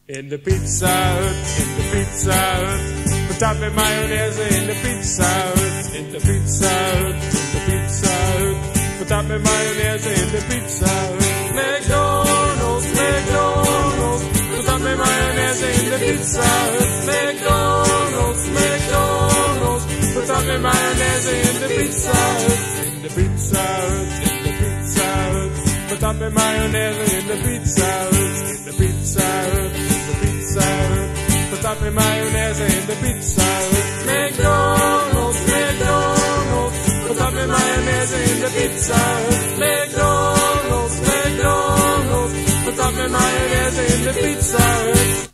In de Pizza Hut, in de Pizza Hut. Patat met mayonaise in de Pizza Hut. In de Pizza Hut, in de Pizza Hut. Patat met mayonaise in de Pizza Hut. McDonald's, McDonald's. Patat met mayonaise in de Pizza Hut. McDonald's, McDonald's. Patat met mayonaise in de Pizza Hut. In de Pizza Hut, in de Pizza Hut. Patat met mayonaise in de Pizza Hut. In de Pizza Hut, in de Pizza Hut. Patat met mayonaise in de Pizza Hut. McDonald's, McDonald's. Patat met mayonaise in de Pizza Hut. McDonald's, McDonald's. Patat met mayonaise in de Pizza Hut.